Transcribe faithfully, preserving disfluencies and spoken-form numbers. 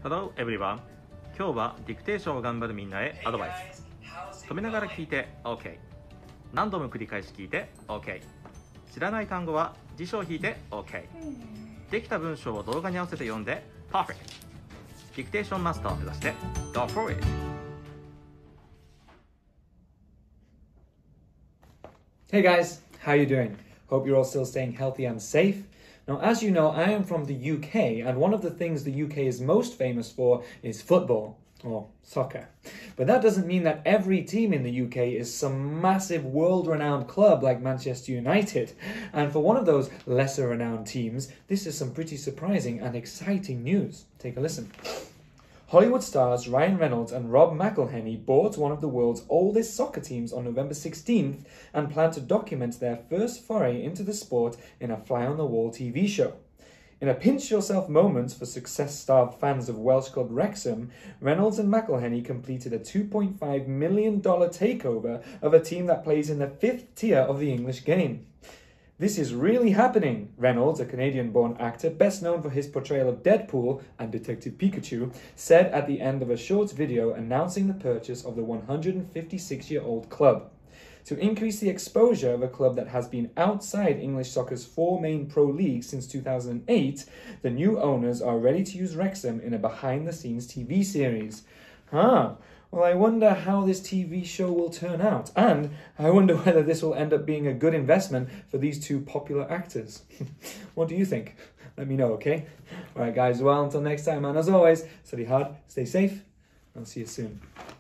Hello everyone. 今日はディクテーションを頑張るみんなへアドバイス。止めながら聞いて OK。何度も繰り返し聞いて OK。知らない単語は辞書を引いて OK。できた文章を動画に合わせて読んで Perfect。ディクテーションマスターを目指して Go for it。 Hey guys, how you doing? Hope you're all still staying healthy and safe. Now, as you know, I am from the U K, and one of the things the U K is most famous for is football, or soccer. But that doesn't mean that every team in the U K is some massive world-renowned club like Manchester United. And for one of those lesser-renowned teams, this is some pretty surprising and exciting news. Take a listen. Hollywood stars Ryan Reynolds and Rob McElhenney bought one of the world's oldest soccer teams on November sixteenth and plan to document their first foray into the sport in a fly-on-the-wall T V show. In a pinch-yourself moment for success-starved fans of Welsh club Wrexham, Reynolds and McElhenney completed a two point five million dollars takeover of a team that plays in the fifth tier of the English game. This is really happening, Reynolds, a Canadian-born actor best known for his portrayal of Deadpool and Detective Pikachu, said at the end of a short video announcing the purchase of the one hundred fifty-six-year-old club. To increase the exposure of a club that has been outside English soccer's four main pro leagues since two thousand eight, the new owners are ready to use Wrexham in a behind-the-scenes T V series. Huh. Well, I wonder how this T V show will turn out, and I wonder whether this will end up being a good investment for these two popular actors. What do you think? Let me know, okay? Alright guys, well, until next time, and as always, study hard, stay safe, and I'll see you soon.